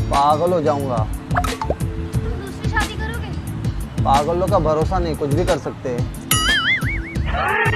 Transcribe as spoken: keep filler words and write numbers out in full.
पागल हो जाऊंगा। तुम दूसरी शादी करोगे? पागलों का भरोसा नहीं, कुछ भी कर सकते हैं।